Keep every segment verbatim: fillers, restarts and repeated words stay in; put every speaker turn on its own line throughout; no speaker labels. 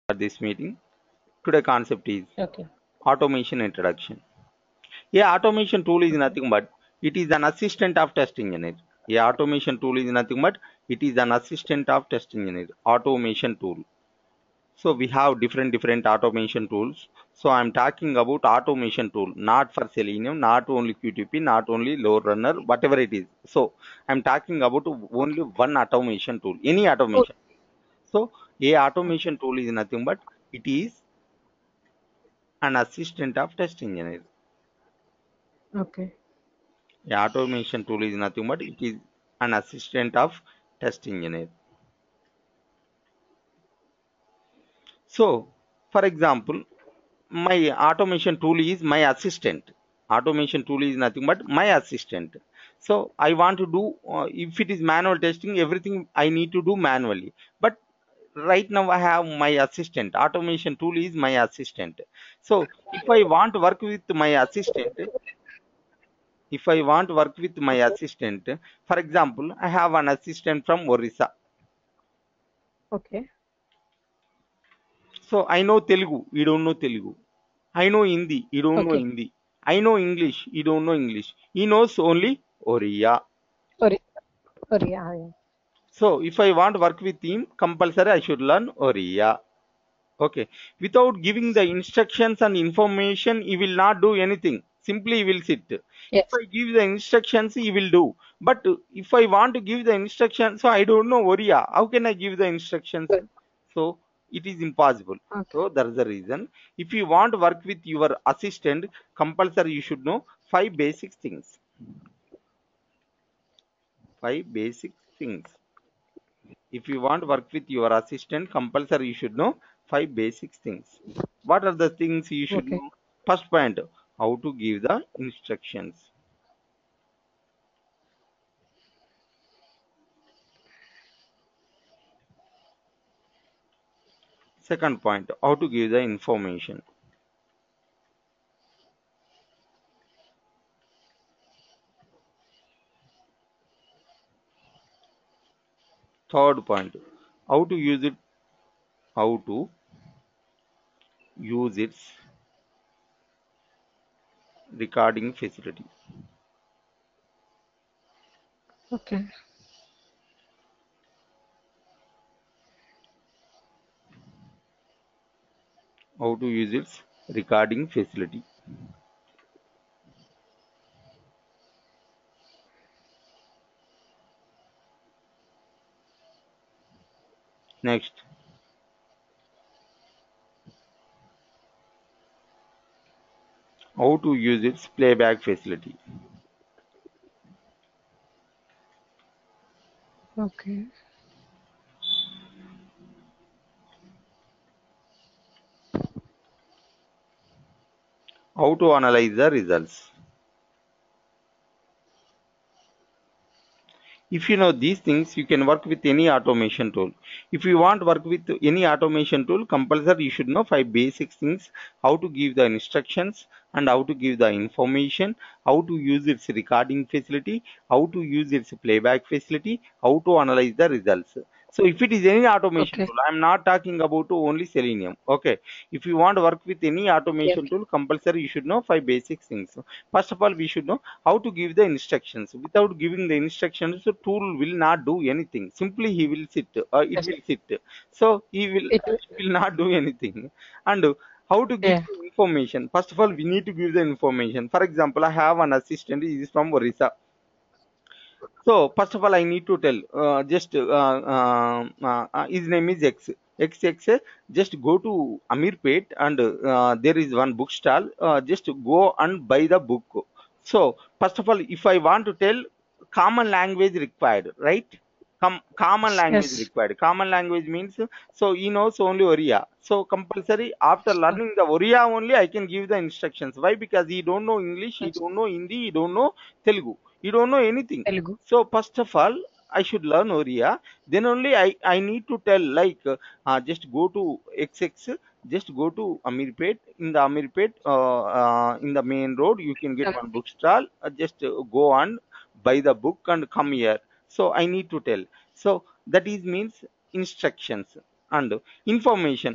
this meeting. Today concept is
Okay.
automation introduction. A automation tool is nothing but it is an assistant of test engineer. A automation tool is nothing but it is an assistant of test engineer. Automation tool. So we have different different automation tools. So I'm talking about automation tool, not for Selenium, not only Q T P, not only load runner, whatever it is. So I'm talking about only one automation tool, any
Oh,
automation. So a automation tool is nothing but it is an assistant of test engineer.
okay.
A automation tool is nothing but it is an assistant of test engineer. So, for example, my automation tool is my assistant. Automation tool is nothing but my assistant. So I want to do, uh, if it is manual testing, everything I need to do manually. But right now I have my assistant. Automation tool is my assistant. So if I want to work with my assistant, if I want to work with my assistant, for example, I have an assistant from Orissa.
Okay.
So I know Telugu, you don't know Telugu. I know Hindi, you don't know
Okay.
Hindi. I know English, you don't know English. He knows only Oriya.
Sorry. Sorry. Yeah, yeah.
So if I want to work with him, compulsory I should learn Oriya. Okay. Without giving the instructions and information, he will not do anything. Simply he will sit. If
Yes.
I give the instructions, he will do. But if I want to give the instructions, so I don't know Oriya. How can I give the instructions?
Good.
So it is impossible.
Okay.
So that is the reason. If you want to work with your assistant, compulsory you should know five basic things. Five basic things. If you want to work with your assistant, compulsory you should know five basic things. What are the things you should
Okay.
know? First point, how to give the instructions. Second point, how to give the information. Third point, how to use it, how to use its recording facility.
Okay.
How to use its recording facility. Next, how to use its playback facility.
Okay.
How to analyze the results. If you know these things, you can work with any automation tool. If you want to work with any automation tool, compulsory you should know five basic things: how to give the instructions and how to give the information, how to use its recording facility, how to use its playback facility, how to analyze the results. So if it is any automation
Okay.
tool, I am not talking about only Selenium. Okay. If you want to work with any
Okay.
automation tool, compulsory you should know five basic things. First of all, we should know how to give the instructions. Without giving the instructions, the tool will not do anything. Simply he will sit, uh, it
Yes.
will sit. So he will,
It.
uh, he will not do anything. And uh, how to give
Yeah.
the information? First of all, we need to give the information. For example, I have an assistant. He is from Orissa. So first of all, I need to tell. Uh, just uh, uh, uh, uh, his name is X. X X. Just go to Amirpet and uh, there is one book stall. Uh, just go and buy the book. So first of all, if I want to tell, common language required, right? Com common language
Yes.
required. Common language means so he knows only Oriya. So compulsory after
Okay.
learning the Oriya only I can give the instructions. Why? Because he don't know English, he
Yes.
don't know Hindi, he don't know Telugu, he don't know anything.
Telugu.
So first of all, I should learn Oriya. Then only I, I need to tell like uh, uh, just go to X X, just go to Amirpet. In the Amirpet, uh, uh, in the main road, you can get
Um,
one bookstall. Uh, just uh, go and buy the book and come here. So I need to tell. So that is means instructions and information.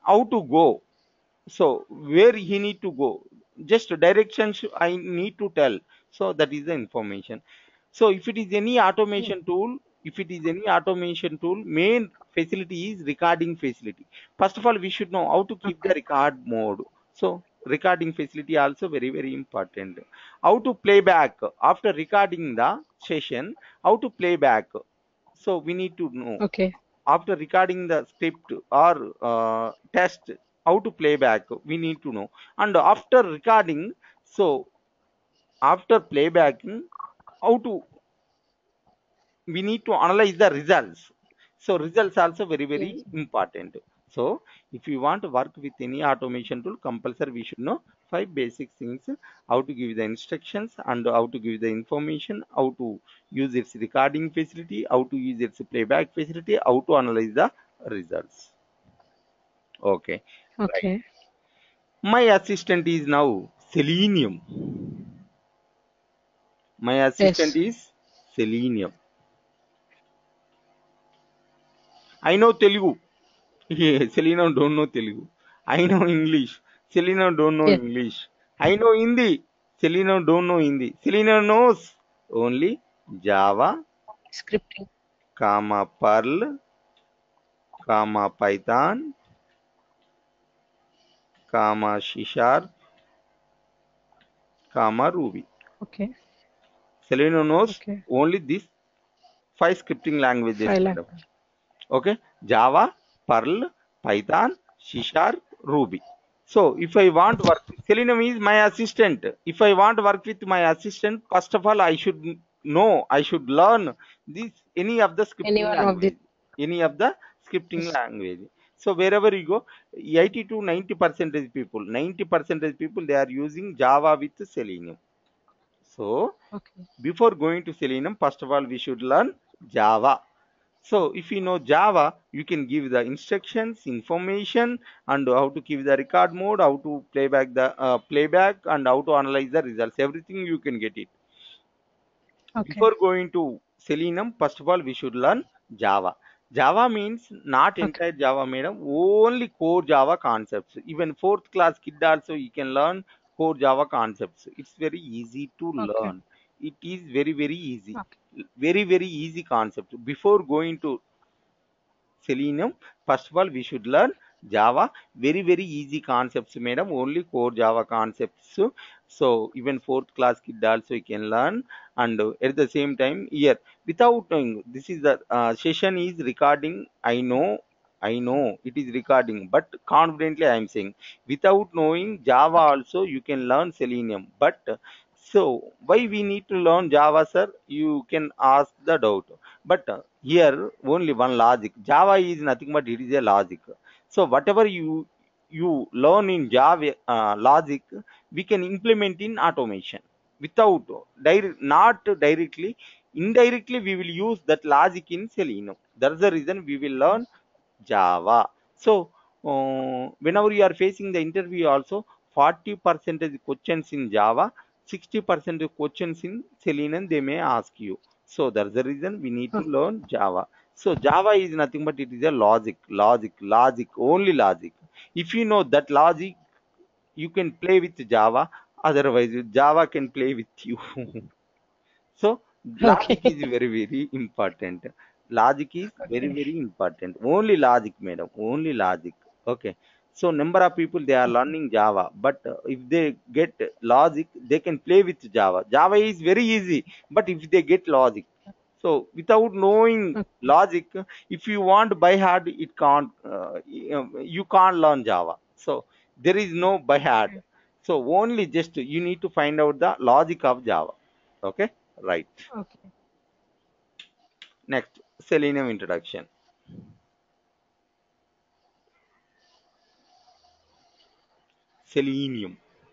how to go. So where he need to go, just directions I need to tell. So that is the information. So if it is any
Hmm.
automation tool, if it is any automation tool, main facility is recording facility. First of all, we should know how to keep the
Okay.
record mode. So recording facility also very very important. How to play back after recording the session, how to play back. So we need to know
Okay.
after recording the script or uh, test, how to play back we need to know. And after recording, so after playbacking, how to, we need to analyze the results. So results also very very
Yes.
important. So if you want to work with any automation tool, compulsory we should know five basic things: how to give the instructions and how to give the information, how to use its recording facility, how to use its playback facility, how to analyze the results. Okay, right.
Okay.
My assistant is now Selenium. My assistant
Yes.
is Selenium. I know Telugu. Yeah, Selenium don't know Telugu. I know English. Selenium don't know
Yes.
English. I know Hindi. Selenium don't know Hindi. Selenium knows only Java,
Scripting.
comma Perl, comma Python, comma C Sharp, comma Ruby.
Okay.
Selenium knows
Okay.
only these five scripting languages,
Five
madam.
language.
Okay, Java, Perl, Python, C Sharp, Ruby. So if I want work, Selenium is my assistant. If I want to work with my assistant, first of all, I should know, I should learn this any of the
Any
scripting
one of these.
language, any of the scripting language. So wherever you go, eighty to ninety percentage people, ninety percentage people, they are using Java with Selenium. So
Okay.
before going to Selenium, first of all, we should learn Java. So if you know Java, you can give the instructions, information, and how to give the record mode, how to playback the uh, playback, and how to analyze the results. Everything you can get it.
Okay.
Before going to Selenium, first of all, we should learn Java. Java means not
Okay.
entire Java, madam. Only core Java concepts. Even fourth class kid also you can learn core Java concepts. It's very easy to
Okay.
learn. It is very very easy,
Okay.
very very easy concept. Before going to Selenium, first of all, we should learn Java. Very, very easy concepts, madam. Only core Java concepts. So, so even fourth class kid also you can learn. And uh, at the same time, here, without knowing, this is the uh, session is recording. I know, I know it is recording, but confidently I am saying, without knowing Java
Okay.
also, you can learn Selenium. But uh, so, why we need to learn Java, sir? You can ask the doubt. But uh, here only one logic. Java is nothing but it is a logic. So whatever you you learn in Java uh, logic, we can implement in automation without direct, not directly, indirectly we will use that logic in Selenium. That's the reason we will learn Java. So uh, whenever you are facing the interview also, forty percent questions in Java, sixty percent questions in Selenium they may ask you. So that's the reason we need to
Okay.
learn Java. So Java is nothing but it is a logic, logic, logic, only logic. If you know that logic, you can play with Java. Otherwise, Java can play with you. So logic
Okay.
is very, very important. Logic is very,
Okay.
very important. Only logic, madam. Only logic. Okay. So number of people they are
Okay.
learning Java, but uh, if they get logic, they can play with Java. Java is very easy, but if they get logic, so without knowing
Okay.
logic, if you want by heart, it can't. Uh, you can't learn Java. So there is no by heart.
Okay.
So only just you need to find out the logic of Java. Okay, right.
Okay.
Next, Selenium introduction. Selenium,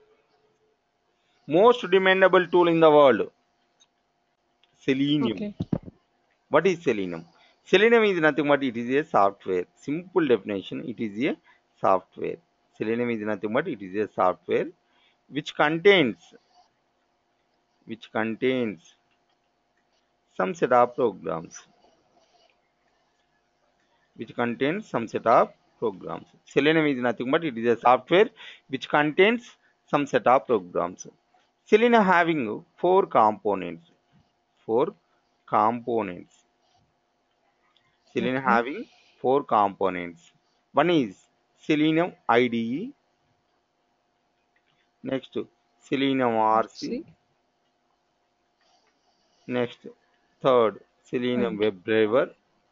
most demandable tool in the world. Selenium.
Okay.
What is Selenium? Selenium is nothing but it is a software. Simple definition, it is a software. Selenium is nothing but it is a software which contains which contains some set of programs which contains some set of programs. Selenium is nothing but it is a software which contains some set of programs. Selenium having four components. Four components. Selenium
Okay.
having four components. One is Selenium I D E. Next, Selenium R C.
See.
Next, third, Selenium
And
WebDriver.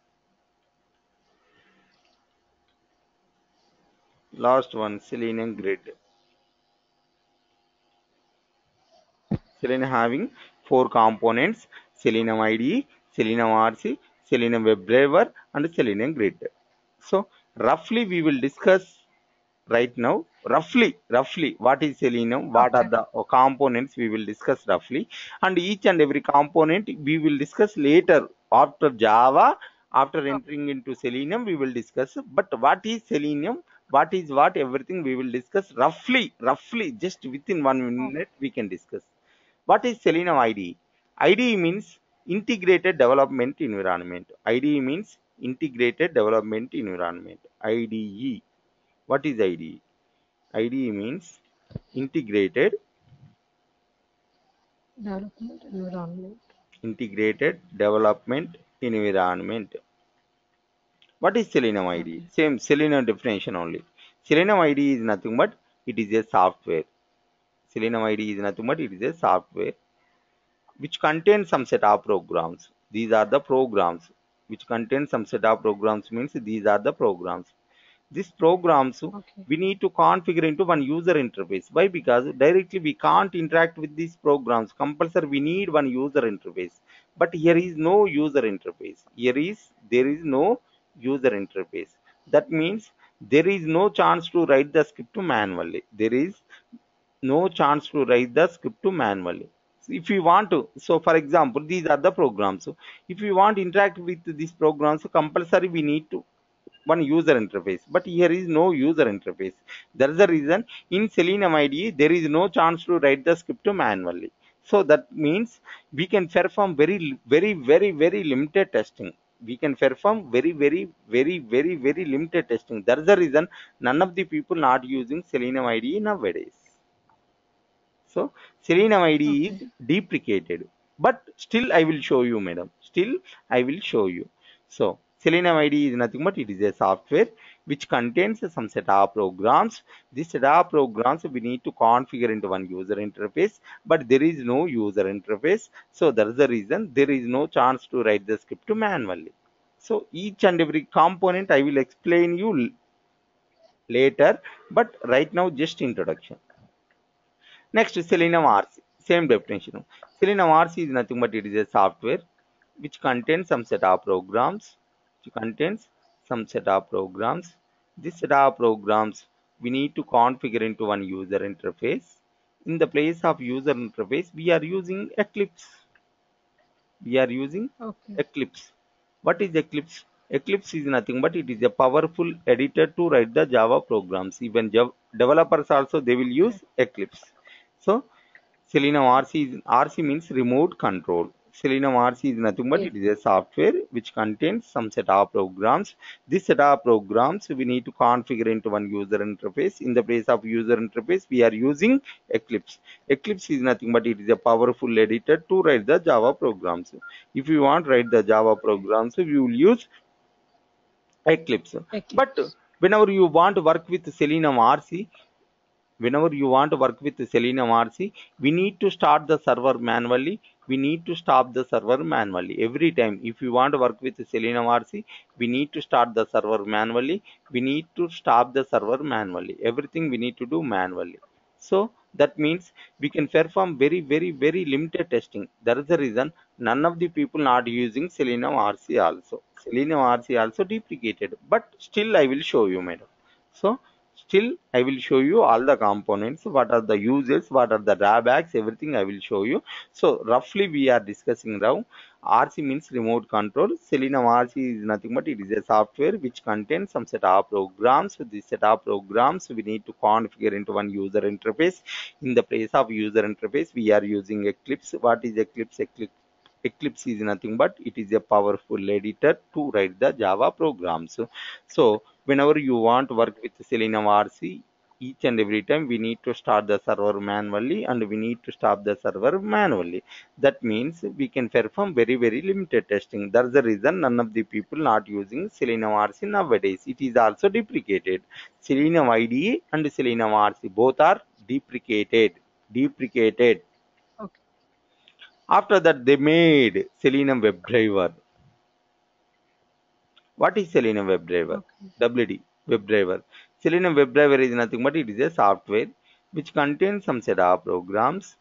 Last one, Selenium Grid. Selenium having four components: Selenium I D E, Selenium R C, Selenium WebDriver, and Selenium Grid. So roughly we will discuss right now. Roughly, roughly, what is Selenium? What are
okay.
the uh, components? We will discuss roughly, and each and every component we will discuss later after Java. After
Oh,
entering into Selenium, we will discuss. But what is Selenium? What is what? Everything we will discuss roughly, roughly, just within one
oh,
minute we can discuss. What is Selenium I D E? I D E means Integrated Development Environment. I D E means Integrated Development Environment. I D E. What is I D E? I D E means Integrated
development environment.
Integrated Development Environment. What is Selenium I D E?
Okay.
Same Selenium definition only. Selenium I D E is nothing but it is a software. Selenium I D E is nothing but it is a software which contains some set of programs. These are the programs which contain some set of programs means these are the programs. These programs
Okay.
we need to configure into one user interface. Why? Because directly we can't interact with these programs. Compulsory we need one user interface. But here is no user interface. Here is there is no user interface. That means there is no chance to write the script manually. There is no chance to write the script manually. So if you want to, so for example, these are the programs. So if you want to interact with these programs, so compulsory we need to one user interface. But here is no user interface. That is the reason in Selenium I D E there is no chance to write the script manually. So that means we can perform very, very, very, very limited testing. We can perform very, very, very, very, very limited testing. That is the reason none of the people not using Selenium I D E nowadays. So Selenium I D E
Okay.
is deprecated, but still I will show you, madam. Still I will show you. So Selenium I D E is nothing but it is a software which contains some set of programs. This set of programs we need to configure into one user interface, but there is no user interface. So that is the reason there is no chance to write the script manually. So each and every component I will explain you later, but right now just introduction. Next, Selenium R C. Same definition. Selenium R C is nothing but it is a software which contains some set of programs. Which contains some set of programs. This set of programs we need to configure into one user interface. In the place of user interface, we are using Eclipse. We are using
Okay.
Eclipse. What is Eclipse? Eclipse is nothing but it is a powerful editor to write the Java programs. Even Java developers also they will
Okay.
use Eclipse. So Selenium R C is, R C means remote control. Selenium R C is nothing but
Yes.
it is a software which contains some set of programs. This set of programs we need to configure into one user interface. In the place of user interface, we are using Eclipse. Eclipse is nothing but it is a powerful editor to write the Java programs. If you want to write the Java programs, we will use Eclipse. But
Eclipse.
whenever you want to work with Selenium R C, whenever you want to work with Selenium R C, we need to start the server manually. We need to stop the server manually. Every time, if you want to work with Selenium R C, we need to start the server manually. We need to stop the server manually. Everything we need to do manually. So that means we can perform very, very, very limited testing. That is the reason none of the people not using Selenium R C also. Selenium R C also deprecated, but still I will show you, madam. So still I will show you all the components, what are the uses, what are the drawbacks, everything I will show you. So roughly we are discussing now. R C means remote control. Selenium R C is nothing but it is a software which contains some set of programs. This set of programs we need to configure into one user interface. In the place of user interface, we are using Eclipse. What is Eclipse? Eclipse Eclipse is nothing but it is a powerful editor to write the Java programs. So whenever you want to work with Selenium R C, each and every time we need to start the server manually and we need to stop the server manually. That means we can perform very, very limited testing. That's the reason none of the people not using Selenium R C nowadays. It is also deprecated. Selenium I D E and Selenium R C both are deprecated. Deprecated.
Okay.
After that, they made Selenium WebDriver. What is Selenium WebDriver?
Okay.
W D, WebDriver. Selenium WebDriver is nothing but it is a software which contains some set of programs,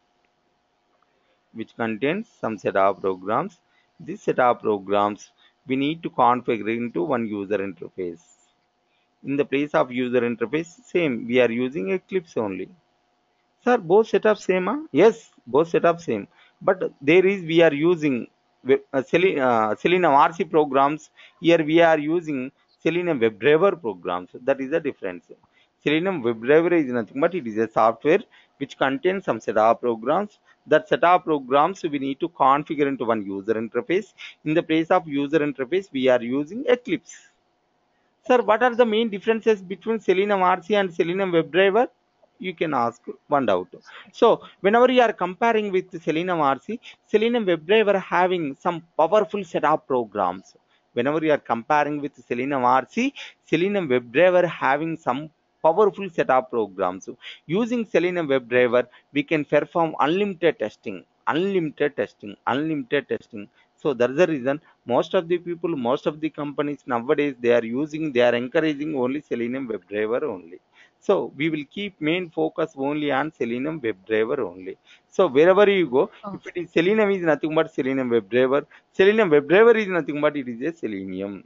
which contains some set of programs. This set of programs we need to configure into one user interface. In the place of user interface, same, we are using Eclipse only. Sir, both setups same, huh? Yes, both setups same. But there is we are using web- uh, Sele- uh, Selenium R C programs. Here we are using Selenium WebDriver programs. That is the difference. Selenium WebDriver is nothing but it is a software which contains some set of programs. That set of programs we need to configure into one user interface. In the place of user interface, we are using Eclipse. Sir, what are the main differences between Selenium R C and Selenium WebDriver? You can ask one doubt. So, whenever you are comparing with Selenium R C, Selenium WebDriver having some powerful set of programs. Whenever you are comparing with Selenium R C, Selenium WebDriver having some powerful set of programs. Using Selenium WebDriver, we can perform unlimited testing, unlimited testing, unlimited testing. So that's the reason most of the people, most of the companies nowadays they are using, they are encouraging only Selenium WebDriver only. So we will keep main focus only on Selenium WebDriver only. So wherever you go,
Oh,
if it is Selenium is nothing but Selenium WebDriver, Selenium WebDriver is nothing but it is a Selenium.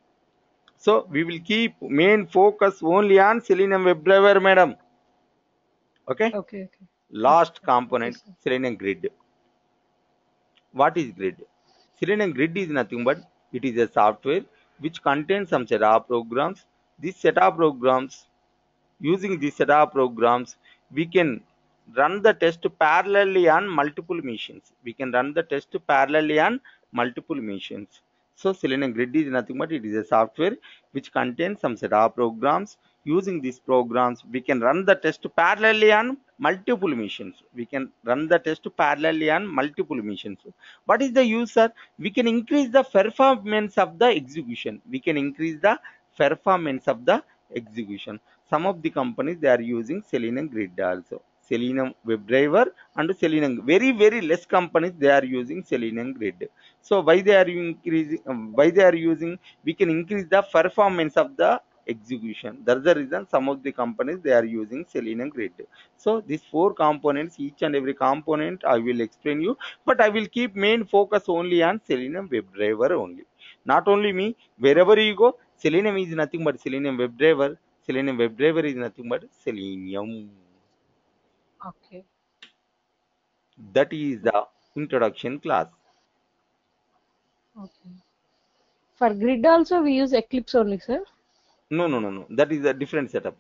So we will keep main focus only on Selenium WebDriver, madam. Okay.
okay. Okay. Okay,
Last
sir. Okay,
component,
sir.
Selenium Grid. What is Grid? Selenium Grid is nothing but it is a software which contains some set of programs. This set of programs, using this set of programs, we can run the test parallelly on multiple machines. We can run the test parallelly on multiple machines. So Selenium Grid is nothing but it is a software which contains some set of programs. Using these programs, we can run the test parallelly on multiple machines. We can run the test parallelly on multiple machines. What is the use, sir? We can increase the performance of the execution. We can increase the performance of the execution. Some of the companies they are using Selenium Grid also. Selenium WebDriver and Selenium. Very very less companies they are using Selenium Grid. So why they are increasing? um, Why they are using? We can increase the performance of the execution. That's the reason some of the companies they are using Selenium Grid. So these four components, each and every component I will explain you, but I will keep main focus only on Selenium WebDriver only. Not only me, wherever you go, Selenium is nothing but Selenium WebDriver. Selenium WebDriver is nothing but Selenium.
Okay.
That is the introduction class.
Okay. For grid also we use Eclipse only, sir.
No, no, no, no. That is a different setup.